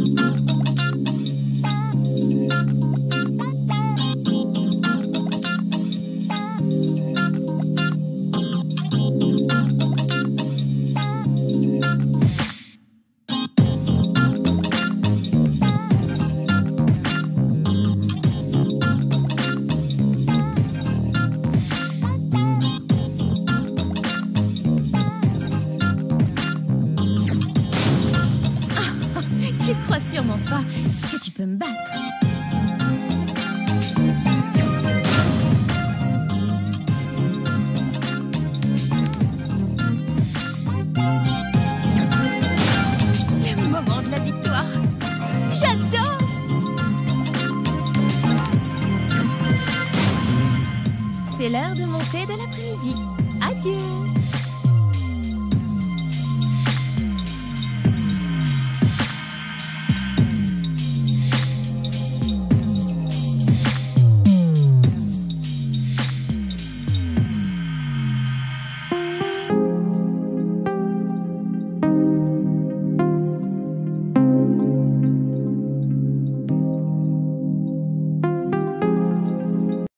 Tu crois sûrement pas que tu peux me battre. Le moment de la victoire. J'adore! C'est l'heure de